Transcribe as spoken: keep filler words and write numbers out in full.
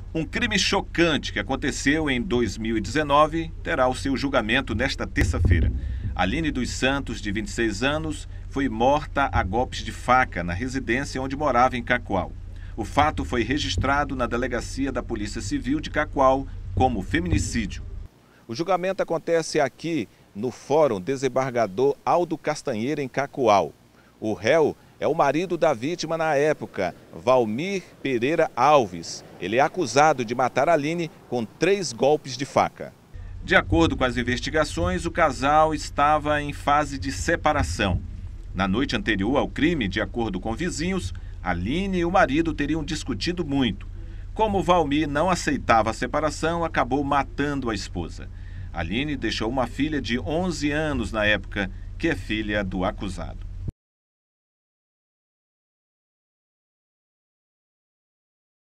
Um crime chocante que aconteceu em dois mil e dezenove terá o seu julgamento nesta terça-feira. Aline dos Santos, de vinte e seis anos, foi morta a golpes de faca na residência onde morava em Cacoal. O fato foi registrado na delegacia da Polícia Civil de Cacoal como feminicídio. O julgamento acontece aqui no Fórum Desembargador Aldo Castanheira, em Cacoal. O réu é o marido da vítima na época, Valmir Pereira Alves. Ele é acusado de matar Aline com três golpes de faca. De acordo com as investigações, o casal estava em fase de separação. Na noite anterior ao crime, de acordo com vizinhos, Aline e o marido teriam discutido muito. Como Valmir não aceitava a separação, acabou matando a esposa. Aline deixou uma filha de onze anos na época, que é filha do acusado.